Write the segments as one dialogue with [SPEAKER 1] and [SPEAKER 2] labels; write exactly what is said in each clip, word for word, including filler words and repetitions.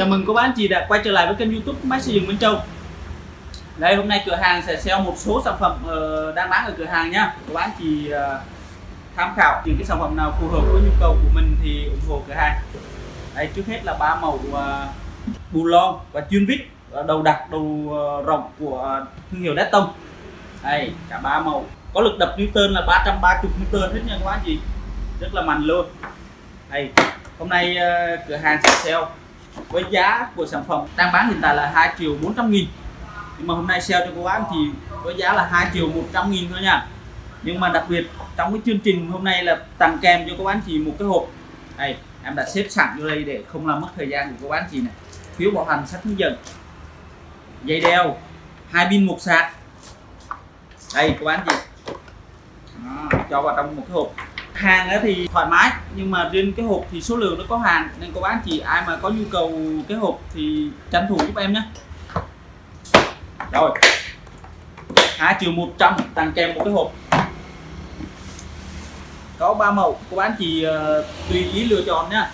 [SPEAKER 1] Chào mừng cô bác anh chị đã quay trở lại với kênh YouTube Máy Xây Dựng Minh Châu. Đây, hôm nay cửa hàng sẽ sale một số sản phẩm uh, đang bán ở cửa hàng nhá. Cô bác anh chị uh, tham khảo những cái sản phẩm nào phù hợp với nhu cầu của mình thì ủng hộ cửa hàng. Đây, trước hết là ba màu uh, bù lon và chuyên vít uh, đầu đặc đầu uh, rộng của uh, thương hiệu Deston. Đây, cả ba màu có lực đập Newton là ba trăm ba mươi Newton hết nha các bác anh chị, rất là mạnh luôn. Đây, hôm nay uh, cửa hàng sẽ sale với giá của sản phẩm đang bán hiện tại là hai triệu bốn trăm nghìn, nhưng mà hôm nay sale cho cô bác thì với giá là hai triệu một trăm nghìn thôi nha. Nhưng mà đặc biệt trong cái chương trình hôm nay là tặng kèm cho cô bác chị một cái hộp này, em đã xếp sẵn vô đây để không làm mất thời gian của cô bác chị này. Phiếu bảo hành, sách hướng dẫn, dây đeo, hai pin một sạc. Đây cô bác chị, đó, cho vào trong một cái hộp. Hàng thì thoải mái, nhưng mà riêng cái hộp thì số lượng nó có hàng, nên cô bác chị ai mà có nhu cầu cái hộp thì tranh thủ giúp em nhé. Rồi, hai triệu một trăm tặng kèm một cái hộp, có ba màu, cô bác chị uh, tùy ý lựa chọn nhá.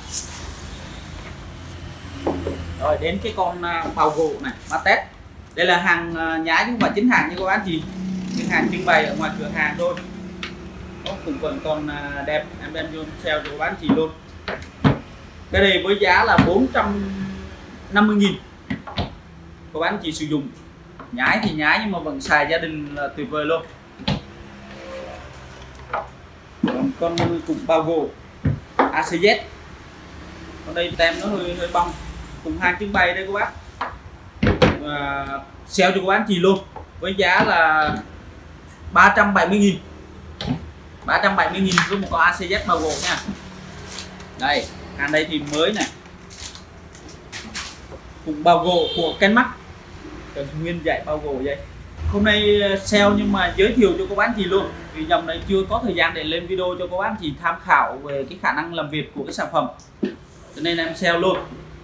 [SPEAKER 1] Rồi đến cái con uh, bào gỗ này, Matet. Đây là hàng uh, nhái chứ không phải chính hàng nha cô bác chị, những hàng trưng bày ở ngoài cửa hàng thôi. Cũng vẫn còn đẹp, em đem vô sale cho bán chị luôn. Cái này với giá là bốn trăm năm mươi nghìn, cô bán chị sử dụng nhái thì nhái nhưng mà vẫn xài gia đình là tuyệt vời luôn. Còn con cũng bao gỗ a xê dét, còn đây tem nó hơi hơi bong, cùng hàng trưng bày đây cô bác. À, sale cho cô bán chị luôn với giá là ba trăm bảy mươi nghìn, ba trăm bảy mươi nghìn với một con a xê dét bao gỗ nha. Đây, hàng đây thì mới này, cùng bao gỗ của Kenmax, nguyên dãy bao gỗ vậy. Hôm nay sale nhưng mà giới thiệu cho cô bác chị luôn, vì dòng này chưa có thời gian để lên video cho cô bác chị tham khảo về cái khả năng làm việc của cái sản phẩm, cho nên em sale luôn.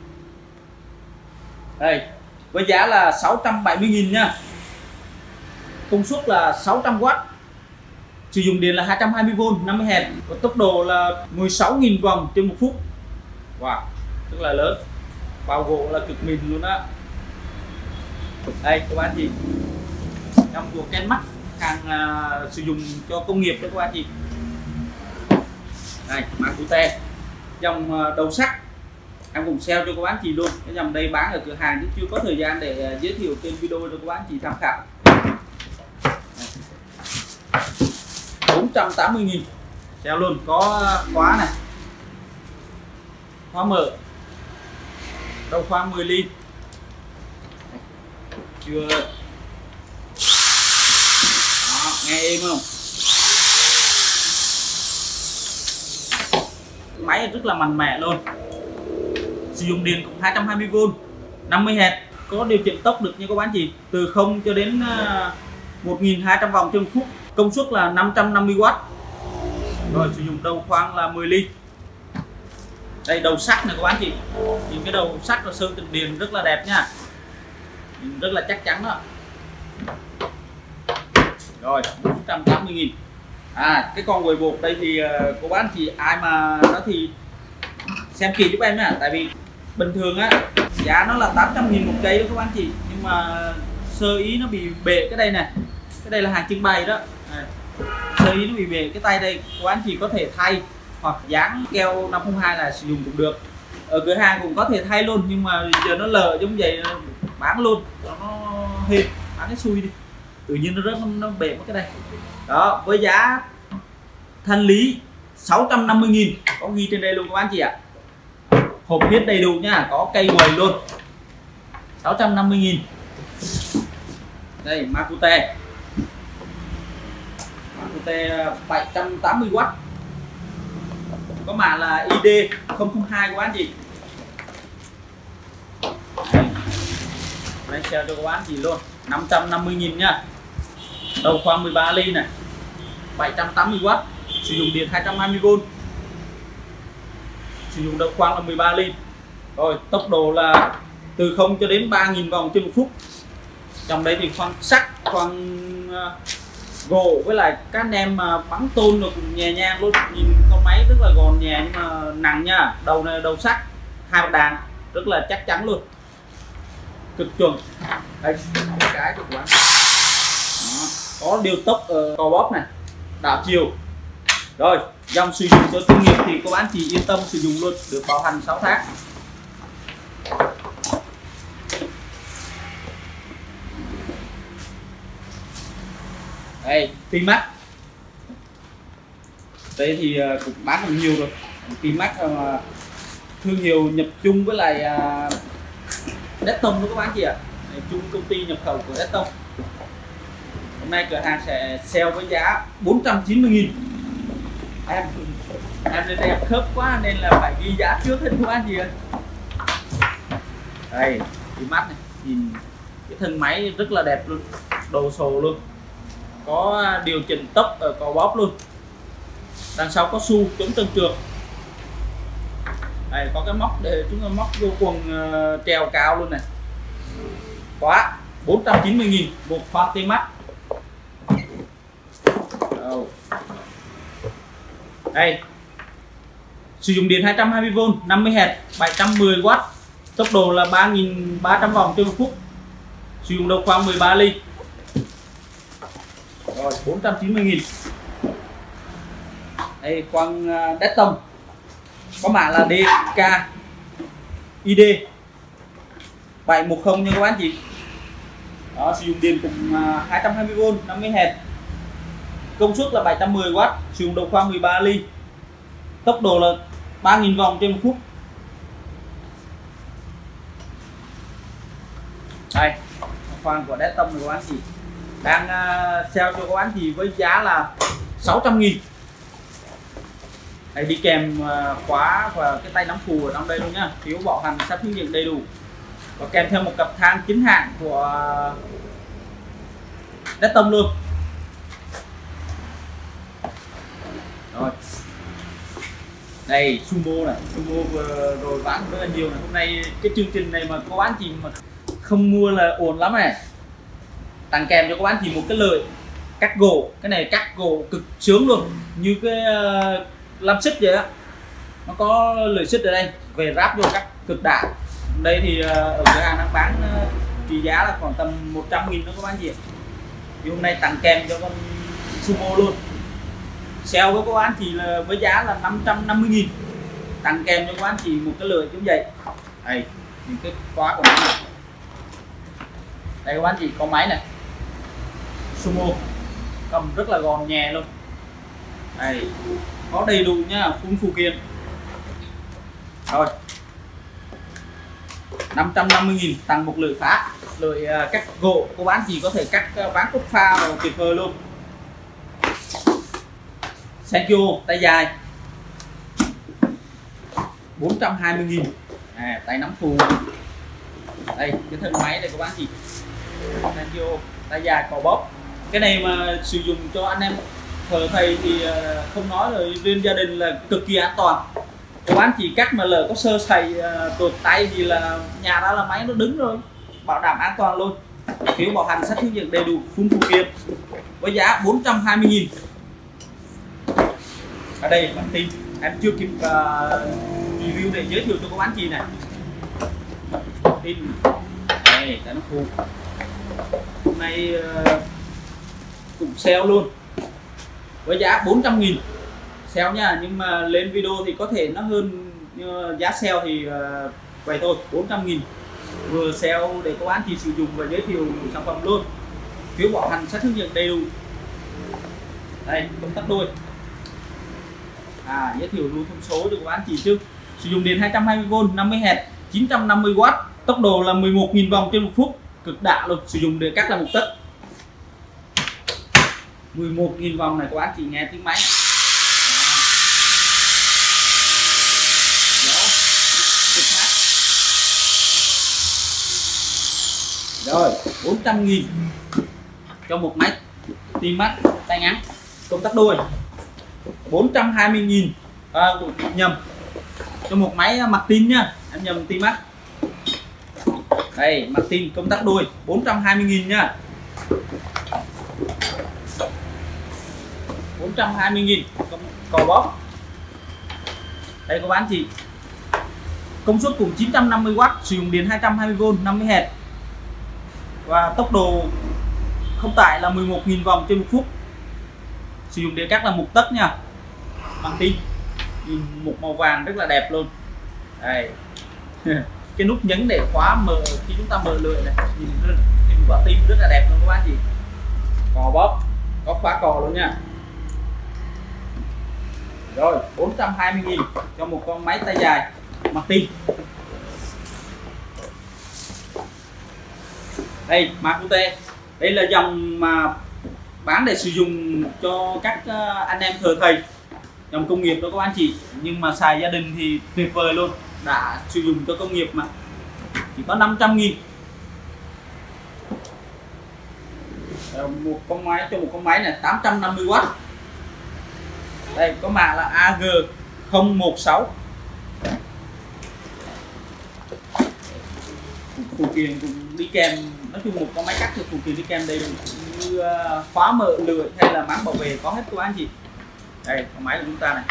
[SPEAKER 1] Đây, với giá là sáu trăm bảy mươi nghìn nha, công suất là sáu trăm oát, sử dụng điện là hai trăm hai mươi vôn, năm mươi héc, và tốc độ là mười sáu nghìn vòng trên một phút. Wow, rất là lớn, bao gỗ là cực mịn luôn á. Đây các bạn chị, trong của Kenmax, hàng uh, sử dụng cho công nghiệp đó các bạn chị. Đây, Makute, dòng uh, đầu sắt em cũng sale cho các bạn chị luôn. Cái dòng đây bán ở cửa hàng chứ chưa có thời gian để uh, giới thiệu trên video cho các bạn chị tham khảo. bốn trăm tám mươi nghìn sale luôn, có khóa này, khóa mở, đầu khóa mười ly, chưa. Đó, nghe êm không? Máy rất là mạnh mẽ luôn, sử dụng điện cũng hai trăm hai mươi vôn, năm mươi héc, có điều chỉnh tốc được như các bạn chị, từ không cho đến một nghìn hai trăm vòng trên phút, công suất là năm trăm năm mươi oát. Rồi sử dụng đầu khoan là mười ly. Đây đầu sắt này các bạn chị, những cái đầu sắt và sơn tĩnh điện rất là đẹp nha, rất là chắc chắn đó. Rồi bốn trăm tám mươi nghìn. À, cái con quầy bột đây thì uh, cô bác chị ai mà nó thì xem kỹ giúp em nha, tại vì bình thường á giá nó là tám trăm nghìn một cây đó các bác chị, nhưng mà sơ ý nó bị bể cái đây này, cái đây là hàng trưng bày đó. Này, sơ ý nó bị bể cái tay đây, cô anh chị có thể thay hoặc dán keo năm không hai là sử dụng cũng được. Ở cửa hàng cũng có thể thay luôn, nhưng mà giờ nó lờ giống vậy bán luôn, nó hên bán cái xui đi, tự nhiên nó rớt, nó bể mất cái đây. Đó, với giá thanh lý sáu trăm năm mươi nghìn, có ghi trên đây luôn các anh chị ạ. Hộp viết đầy đủ nha, có cây quầy luôn, sáu trăm năm mươi nghìn. Đây Makute, Makute bảy trăm tám mươi oát, có mã là i đê không không hai của anh chị. Đây, đây sale cho các bạn chị luôn, năm trăm năm mươi nghìn nha. Đầu khoan mười ba ly này, bảy trăm tám mươi oát, sử dụng điện hai trăm hai mươi vôn, sử dụng đầu khoan là mười ba ly. Rồi tốc độ là từ không cho đến ba nghìn vòng trên một phút. Trong đây thì khoan sắt, khoan uh, gỗ với lại các anh em mà bắn tôn rồi cũng nhẹ nhàng luôn. Nhìn con máy rất là gòn nhẹ nhưng mà nặng nha. Đầu này đầu sắt, hai bậc đàn, rất là chắc chắn luôn, cực chuẩn. Đây cái của anh có điều tốc uh, co bóp này, đảo chiều. Rồi dòng sử dụng cho chuyên nghiệp thì các bạn chỉ yên tâm sử dụng luôn, được bảo hành sáu tháng. Đây T-Max, đây thì cũng bán được nhiều rồi. T-Max uh, thương hiệu nhập chung với lại uh, Deston của các bạn chị ạ, à. Chung công ty nhập khẩu của Deston. Hôm nay cửa hàng sẽ sale với giá bốn trăm chín mươi nghìn. Em em lên đây em khớp quá nên là phải ghi giá trước hết các bạn chị ạ. Đây T-Max này, nhìn cái thân máy rất là đẹp luôn, đồ sồ luôn, có điều chỉnh tốc ở co bóp luôn, đằng sau có xu chống trơn trượt. Đây có cái móc để chúng ta móc vô quần uh, treo cao luôn này. Quá bốn trăm chín mươi nghìn một khoang T-Max. Đây sử dụng điện hai trăm hai mươi vôn, năm mươi héc, bảy trăm mười oát, tốc độ là ba nghìn ba trăm vòng trên một phút, sử dụng đầu khoang mười ba ly. Rồi bốn trăm chín mươi nghìn. Đây khoang uh, Deston, có mã là đê ca i đê bảy một không nha các bạn chị. Đó, sử dụng điện cùng uh, hai trăm hai mươi vôn, năm mươi héc, công suất là bảy trăm mười oát, sử dụng đầu khoang mười ba ly, tốc độ là ba nghìn vòng trên một phút. Đây khoang của Deston của các bạn chị, đang uh, sale cho các bạn chị với giá là sáu trăm nghìn. Đây đi kèm uh, khóa và cái tay nắm phù ở trong đây luôn nhá, phiếu bảo hành sách hướng dẫn đầy đủ, và kèm theo một cặp thang chính hãng của uh, Deston luôn. Rồi đây Sumo này, Sumo vừa rồi bán rất là nhiều này. Hôm nay cái chương trình này mà có bán chị mà không mua là ổn lắm này. Tặng kèm cho các bạn chị một cái lợi cắt gỗ, cái này cắt gỗ cực sướng luôn, như cái uh, làm xích vậy á, nó có lợi xích ở đây, về ráp vô cắt cực đã. Đây thì uh, ở cửa hàng đang bán uh, trị giá là khoảng tầm một trăm nghìn đó các bạn chị. Thì hôm nay tặng kèm cho con Sumo luôn, sale với các bạn chị là với giá là năm trăm năm mươi nghìn, tặng kèm cho các bạn chị một cái lợi giống vậy. Đây những cái khóa của nó này. Đây các bạn chị có máy này Sumo, cầm rất là gọn nhẹ luôn. Đây có đầy đủ nha, full phụ kiện. Rồi năm trăm năm mươi nghìn tặng một lợi phá, lợi uh, cắt gỗ, cô bán chỉ có thể cắt uh, ván cốt pha và tuyệt vời luôn. Senkyo tay dài bốn trăm hai mươi nghìn, à, tay nắm phù. Đây cái thân máy này của bạn chị, Senkyo tay dài cò bóp. Cái này mà sử dụng cho anh em thợ thầy thì uh, không nói rồi, riêng gia đình là cực kỳ an toàn. Các bạn chỉ cắt mà lỡ có sơ sẩy uh, tuột tay thì là nhà đó là máy nó đứng rồi, bảo đảm an toàn luôn. Phiếu bảo hành sách hướng dẫn đầy đủ, full phụ kiện với giá bốn trăm hai mươi nghìn. Ở đây bản tin em chưa kịp uh, review để giới thiệu cho các bạn chị này. Tin đây nó phù, hôm nay uh, cũng sale luôn với giá bốn trăm nghìn, sale nha, nhưng mà lên video thì có thể nó hơn uh, giá sale thì uh, vậy thôi. Bốn trăm nghìn vừa sale để các bạn chị sử dụng và giới thiệu sản phẩm luôn. Phiếu bảo hành sách hướng dẫn đầy đủ. Đây công tắc đôi, à, giới thiệu luôn thông số cho các bạn chị chứ. Sử dụng điện hai trăm hai mươi vôn, năm mươi héc, chín trăm năm mươi oát, tốc độ là mười một nghìn vòng trên một phút, cực đại luôn. Sử dụng để cắt là một tấc, mười một nghìn vòng này các bạn chị nghe tiếng máy. Đó, cực mát. Rồi bốn trăm nghìn cho một máy T-Max tay ngắn công tắc đôi. Bốn trăm hai mươi nghìn, à, nhầm, cho một máy Martin nhá, em nhầm T-Max. Đây Martin công tắc đôi bốn trăm hai mươi nghìn nhá, bốn trăm hai mươi nghìn cò bóp. Đây có bán chị công suất cũng chín trăm năm mươi oát, sử dụng điện hai trăm hai mươi vôn, năm mươi héc và tốc độ không tải là mười một nghìn vòng trên một phút, sử dụng điện cắt là một tấc nha, bằng tin, nhìn một màu vàng rất là đẹp luôn. Đây. Cái nút nhấn để khóa mở khi chúng ta mở lưỡi này, nhìn rất, nhìn quả tim rất là đẹp luôn các bạn chị. Cò bóp, có khóa cò luôn nha. Rồi bốn trăm hai mươi nghìn cho một con máy tay dài Martin. Đây Makute, đây là dòng mà bán để sử dụng cho các anh em thợ thầy, dòng công nghiệp đó các anh chị, nhưng mà xài gia đình thì tuyệt vời luôn, đã sử dụng cho công nghiệp mà chỉ có năm trăm nghìn. Một con máy cho một con máy này tám trăm năm mươi oát. Đây có mã là A G không một sáu. Phụ kiện cũng đi kèm, nói chung một con máy cắt thì phụ kiện đi kèm đầy đủ như khóa mở lưỡi hay là máng bảo vệ có hết các anh chị. Đây con máy của chúng ta này.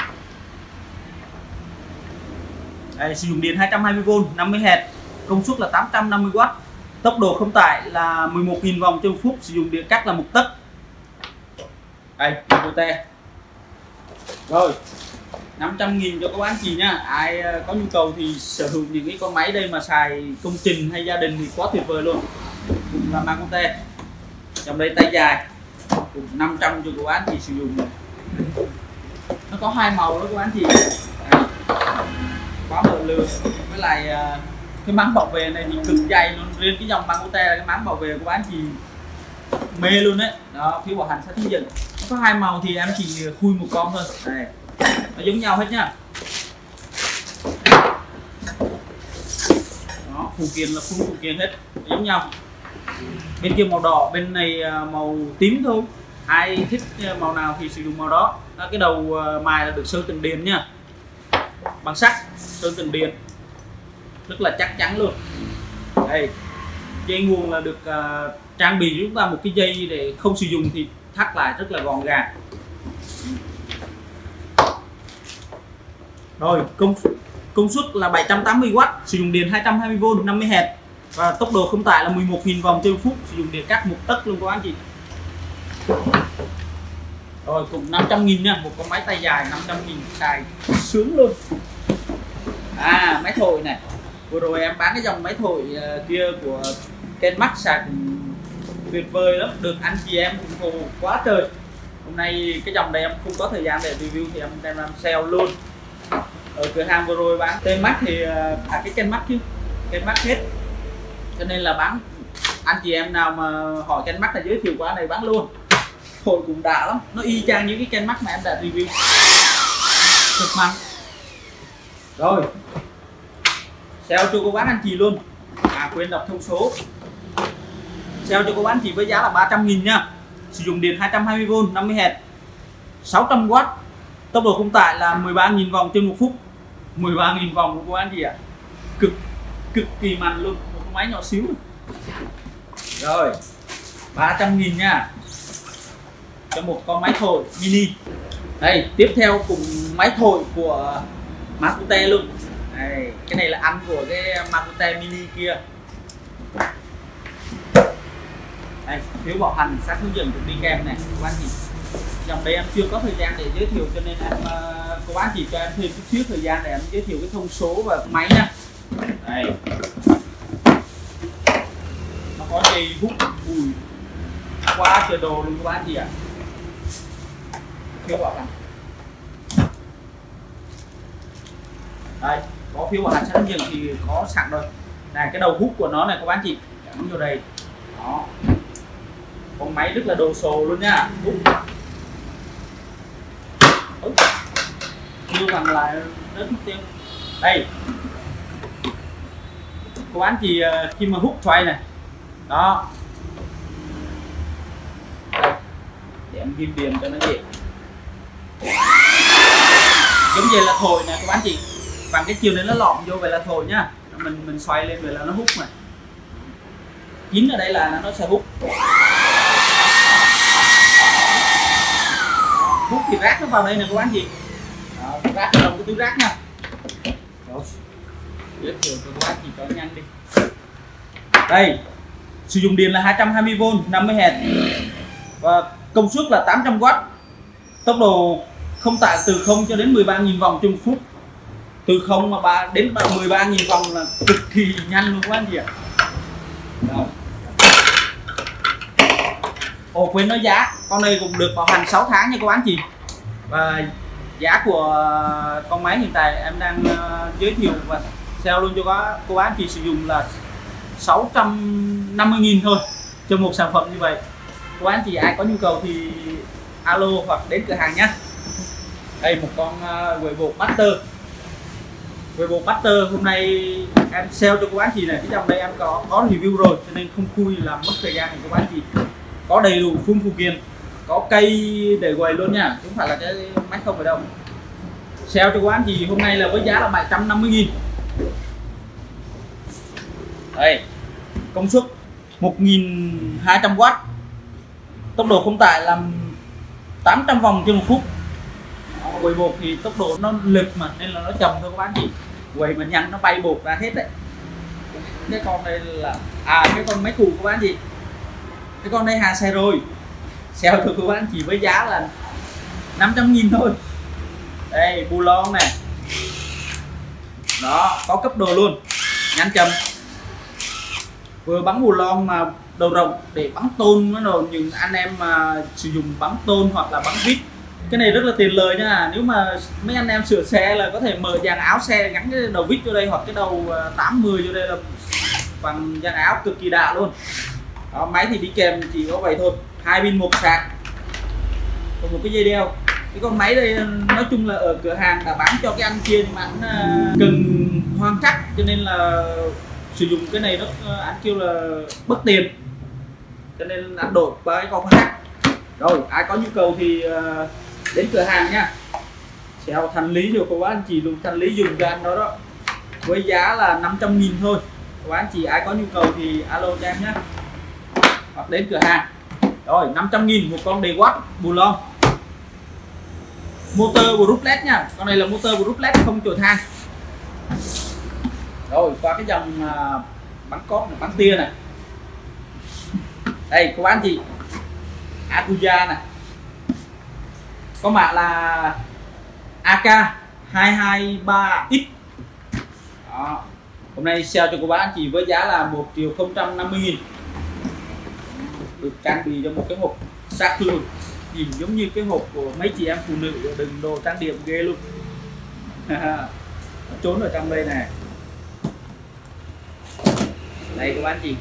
[SPEAKER 1] Đây, sử dụng điện hai trăm hai mươi vôn, năm mươi héc, công suất là tám trăm năm mươi oát, tốc độ không tải là mười một nghìn vòng trên một phút, sử dụng điện cắt là một tấc. Đây Makute. Rồi năm trăm nghìn cho các bạn chị nha. Ai có nhu cầu thì sở hữu những cái con máy đây mà xài công trình hay gia đình thì quá tuyệt vời luôn. Cũng là Makute. Trong đây tay dài cũng năm trăm cho các bạn chị sử dụng. Nó có hai màu đó các bạn chị. Khóa mở lưỡi với lại cái máng bảo vệ này thì cực dày luôn. Riêng cái dòng Makute là cái máng bảo vệ của bạn chị mê luôn đấy. Đó, phiếu bảo hành sát hướng dẫn. Có hai màu thì em chỉ khui một con thôi. Đây. Nó giống nhau hết nhá. Đó, phụ kiện là full phụ kiện hết, giống nhau. Bên kia màu đỏ, bên này màu tím thôi. Ai thích màu nào thì sử dụng màu đó. Đó, cái đầu mài là được sơn tầng điện nha, bằng sắt, sơn tầng điện rất là chắc chắn luôn. Đây, dây nguồn là được uh, trang bị cho chúng ta một cái dây để không sử dụng thì thắt lại rất là gọn gàng. Rồi công công suất là bảy trăm tám mươi oát, sử dụng điện hai trăm hai mươi vôn, năm mươi héc và tốc độ không tải là mười một nghìn vòng trên phút, sử dụng điện cắt một tấc luôn các anh chị. Rồi cũng năm trăm nghìn nha, một con máy tay dài năm trăm nghìn xài sướng luôn. À máy thổi này, vừa rồi em bán cái dòng máy thổi uh, kia của Kenmax xài tuyệt vời lắm, được anh chị em ủng hộ quá trời. Hôm nay cái dòng này em không có thời gian để review thì em đem làm sale luôn. Ở cửa hàng vừa rồi bán Kenmax thì à cái Kenmax chứ Kenmax hết, cho nên là bán anh chị em nào mà hỏi Kenmax là giới thiệu qua này bán luôn. Thổi cũng đã lắm, nó y chang như cái Kenmax mà em đã review, cực mạnh. Rồi sale cho cô bác anh chị luôn, à quên đọc thông số. Sale cho cô bác anh chị với giá là ba trăm nghìn nha, sử dụng điện hai trăm hai mươi vôn, năm mươi héc, sáu trăm oát, tốc độ không tải là mười ba nghìn vòng trên một phút. Mười ba nghìn vòng của cô anh chị ạ, à. cực cực kỳ mạnh luôn, một con máy nhỏ xíu. Rồi ba trăm nghìn nha, cho một con máy thổi mini. Đây tiếp theo cùng máy thổi của Makute luôn. Đây, cái này là anh của cái Makute mini kia. Đây, phiếu bảo hành sát hướng dẫn cũng đi kèm này cô anh chị. Dòng đây em chưa có thời gian để giới thiệu cho nên em cô bác chỉ cho em thêm chút xíu thời gian để em giới thiệu cái thông số và máy nha. Đây, nó có dây hút ui quá trời đồ luôn cô bác chị ạ. Phiếu bảo hành đây, có phiếu bảo hành sát hướng dẫn thì có sẵn rồi. Này cái đầu hút của nó này cô bác chị, cắm vô đây. Đó, con máy rất là đồ sồ luôn nha. Chưa bằng lại rất mất tiêu. Đây cô anh chị khi mà hút xoay này đó, đây, để em ghim điểm cho nó dễ. Giống vậy là thổi nè cô anh chị, bằng cái chiều này nó lọm vô vậy là thổi nhá, mình mình xoay lên vậy là nó hút này. Chính ở đây là nó sẽ hút. Hút thì rác nó vào đây nè cô anh chị. Đó, rác trong cái túi rác nha. Đó. giới thiệu cho các bác chỉ cho nhanh đi. Đây, sử dụng điện là hai trăm hai mươi vôn năm mươi héc và công suất là tám trăm oát. Tốc độ không tải từ không cho đến mười ba nghìn vòng trên một phút. Từ không mà ba đến mười ba nghìn vòng là cực kỳ nhanh luôn các anh chị ạ. Rồi. Ồ, quên nói giá, con này cũng được bảo hành sáu tháng nha các anh chị. Và giá của con máy hiện tại em đang uh, giới thiệu và sale luôn cho các cô bác anh chị sử dụng là sáu trăm năm mươi nghìn thôi cho một sản phẩm như vậy. Cô bác anh chị ai có nhu cầu thì alo hoặc đến cửa hàng nhé. Đây một con uh, quầy bột Master. Quầy bột Master hôm nay em sale cho cô bác anh chị này, cái dòng đây em có có review rồi cho nên không khui làm mất thời gian của cô bác anh chị. Có đầy đủ phun phụ kiện, có cây để quầy luôn nha, chứ không phải là cái máy không phải đâu. Sale cho cô bác anh chị hôm nay là với giá là bảy trăm năm mươi nghìn. Đây, công suất một nghìn hai trăm oát, tốc độ không tải là tám trăm vòng trên một phút. Quầy bột thì tốc độ nó lực mà nên là nó chậm thôi các bác chị. Quầy mà nhăn nó bay bột ra hết đấy. Cái con đây là à cái con máy cũ của bác chị. Cái con đây hàng xe rồi. Sale cho cô bác chị với giá là năm trăm nghìn thôi. Đây bù lon này. Đó, có cấp đồ luôn. Nhanh chậm. Vừa bắn bù lon mà đầu rộng để bắn tôn nó rồi, những anh em mà sử dụng bắn tôn hoặc là bắn vít, cái này rất là tiền lời nha. Nếu mà mấy anh em sửa xe là có thể mở dàn áo xe gắn cái đầu vít vô đây hoặc cái đầu tám mươi vô đây là bằng dàn áo cực kỳ đã luôn. Đó, máy thì đi kèm chỉ có vậy thôi, hai pin một sạc, còn một cái dây đeo. Cái con máy đây nói chung là ở cửa hàng đã bán cho cái anh kia nhưng mà anh cần hoang trắc cho nên là sử dụng cái này nó anh kêu là bất tiền cho nên anh đổi qua cái con khác. Rồi ai có nhu cầu thì đến cửa hàng nha, sẽ thanh lý cho cô bác anh chị luôn, thanh lý dùng cho anh đó đó với giá là năm trăm nghìn thôi. Cô bác anh chị ai có nhu cầu thì alo cho em nhé hoặc đến cửa hàng. Rồi năm trăm nghìn một con đề watt bù lon, motor Brooklyn nha, con này là motor Brooklyn không chổi than. Rồi qua cái dòng uh, bắn cốt này, bắn tia này. Đây cô bác anh chị, Akuya này, có mã là A K hai hai ba X. Đó. Hôm nay sale cho cô bác anh chị với giá là một triệu không trăm năm mươi nghìn. Được trang bị cho một cái hộp sát thương nhìn giống như cái hộp của mấy chị em phụ nữ đựng đồ trang điểm ghê luôn. Trốn ở trong đây này. Đây các bạn chị,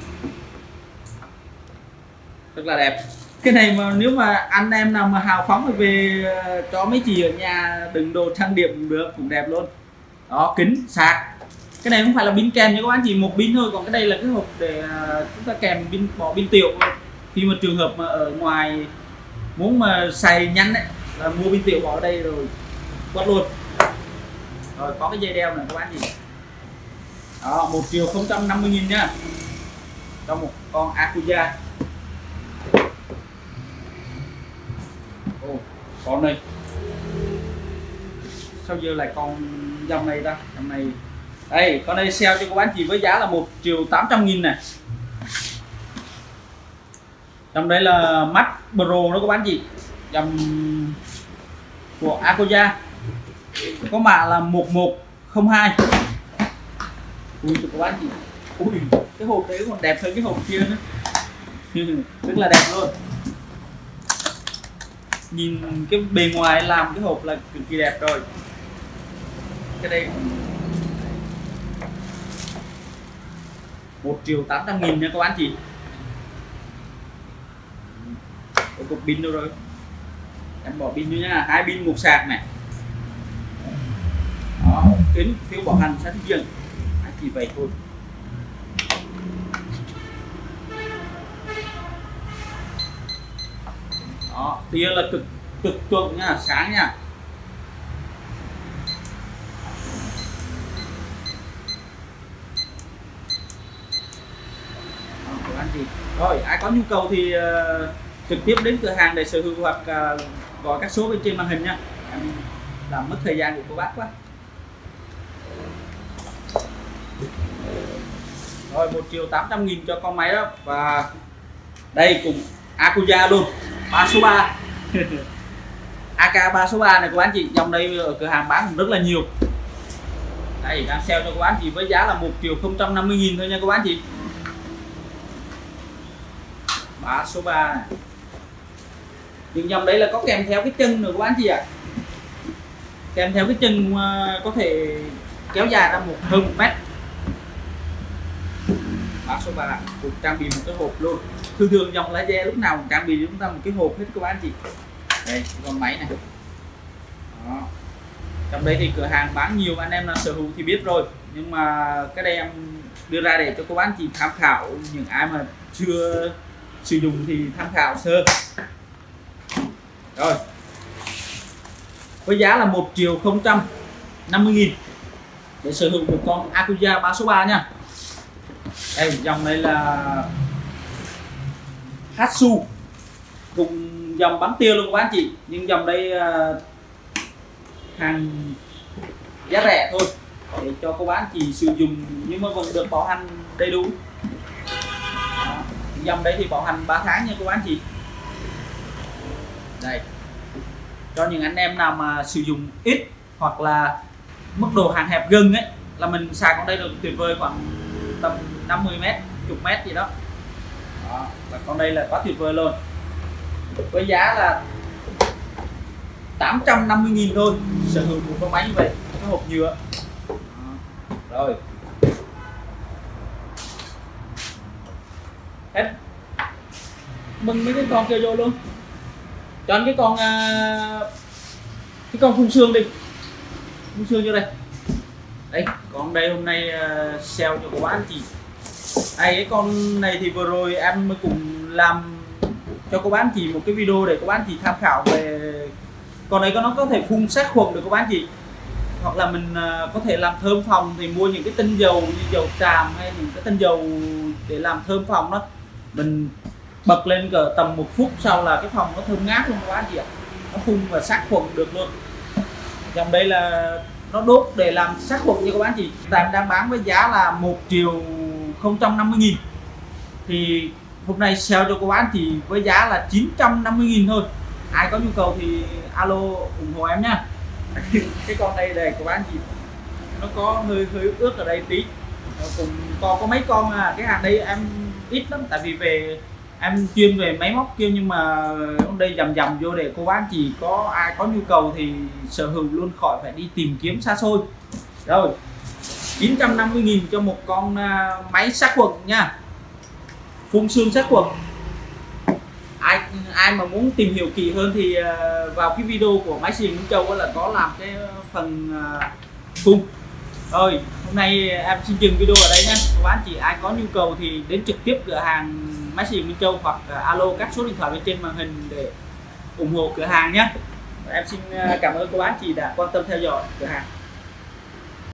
[SPEAKER 1] rất là đẹp. Cái này mà nếu mà anh em nào mà hào phóng về cho mấy chị ở nhà đựng đồ trang điểm cũng được, cũng đẹp luôn. Đó, kính sạc. Cái này không phải là pin kèm nha các bạn, chỉ một pin thôi, còn cái đây là cái hộp để chúng ta kèm pin, bỏ pin tiểu. Khi mà trường hợp mà ở ngoài muốn mà xài nhanh ấy, là mua pin tiểu bỏ ở đây rồi quất luôn. Rồi có cái dây đeo này các bạn gì. Đó, một triệu không trăm năm mươi nghìn nha. Cho một con Akuya. Ồ, con này. Sao giờ lại còn dòng này ta? Dòng này. Đây, con đây sale cho các bạn chị với giá là một triệu tám trăm nghìn này. Trong đây là mắt Pro đó các bạn chị, dòng của Akuya, có mã là một một không hai. Ui các bạn chị, ui cái hộp đấy còn đẹp hơn cái hộp kia nữa. Rất là đẹp luôn. Nhìn cái bề ngoài làm cái hộp là cực kỳ đẹp rồi. Cái đây một triệu tám trăm nghìn nha các bạn chị. Có cục pin đâu rồi, em bỏ pin vô nha, hai pin một sạc này. Đó, kính phiếu bảo hành sát riêng, chỉ vậy thôi. Đó, tia là cực cực chuẩn nha, sáng nha. Rồi ai có nhu cầu thì uh, trực tiếp đến cửa hàng để sở hữu hoặc uh, gọi các số bên trên màn hình nha. Em làm mất thời gian của cô bác quá. Rồi một triệu tám trăm nghìn cho con máy đó. Và đây cùng Akuya luôn, ba số ba. a ca ba số ba này các bạn chị, dòng đây ở cửa hàng bán cũng rất là nhiều. Đây đang sale cho các bạn chị với giá là một triệu không trăm năm mươi nghìn thôi nha các bạn chị. ba số ba này. Nhưng dòng đấy là có kèm theo cái chân nữa các bạn chị ạ. À. Kèm theo cái chân có thể kéo dài ra một hơn một mét. ba số ba cũng trang bị một cái hộp luôn. Thường thường dòng laser lúc nào cũng trang bị chúng ta một cái hộp hết các bạn chị. Đây con máy này. Đó. Trong đây thì cửa hàng bán nhiều, anh em là sở hữu thì biết rồi, nhưng mà cái đây em đưa ra để cho các bạn chị tham khảo, những ai mà chưa sử dụng thì tham khảo sơ. Rồi với giá là một triệu không trăm năm mươi nghìn để sở hữu một con Akuya ba số ba nha. Đây dòng này là Hatsu cùng dòng bắn tiêu luôn các bạn chị, nhưng dòng đây uh, hàng giá rẻ thôi để cho các bạn chị sử dụng, nhưng mà vẫn được bảo hành đầy đủ. Đó. Dòng đấy thì bảo hành ba tháng nha các bạn chị. Đây cho những anh em nào mà sử dụng ít hoặc là mức độ hàng hẹp gần ấy, là mình xài con đây được tuyệt vời, khoảng tầm năm mươi mét, chục mét gì đó. Đó, và con đây là quá tuyệt vời luôn. Với giá là tám trăm năm mươi nghìn thôi, sở hữu một con máy như vậy, cái hộp nhựa. Đó. Rồi hết, mừng mấy cái con kia vô luôn, cho cái con cái con phun sương đi, phun sương vô đây. Đây con đây hôm nay uh, sale cho các bạn chị. Đây cái con này thì vừa rồi em mới cùng làm cho các bạn chị một cái video để các bạn chị tham khảo về con này, có nó có thể phun sát khuẩn được các bạn chị, hoặc là mình uh, có thể làm thơm phòng thì mua những cái tinh dầu như dầu tràm hay những cái tinh dầu để làm thơm phòng đó, mình bật lên cỡ tầm một phút sau là cái phòng nó thơm ngát luôn các bạn chị ạ, nó phun và sát khuẩn được luôn. Dòng đây là nó đốt để làm sát khuẩn cho các bạn chị. Tại em đang bán với giá là một triệu không trăm năm mươi nghìn, thì hôm nay sale cho các bạn chị với giá là chín trăm năm mươi nghìn thôi. Ai có nhu cầu thì alo ủng hộ em nhá. Cái con đây này các bạn chị, nó có hơi hơi ướt ở đây tí, cùng còn có mấy con à, cái hàng đây em ít lắm, tại vì về em chuyên về máy móc kia, nhưng mà hôm đây dầm dầm vô để cô bác chị có ai có nhu cầu thì sở hữu luôn, khỏi phải đi tìm kiếm xa xôi. Rồi chín trăm năm mươi nghìn cho một con máy sát khuẩn nha, phun sương sát khuẩn. Ai ai mà muốn tìm hiểu kỹ hơn thì vào cái video của máy xịn Minh Châu là có làm cái phần phun. Rồi hôm nay em xin dừng video ở đây nhé. Các bạn chị ai có nhu cầu thì đến trực tiếp cửa hàng máy xịn Minh Châu hoặc alo các số điện thoại bên trên màn hình để ủng hộ cửa hàng nhé. Em xin cảm ơn các bạn chị đã quan tâm theo dõi cửa hàng.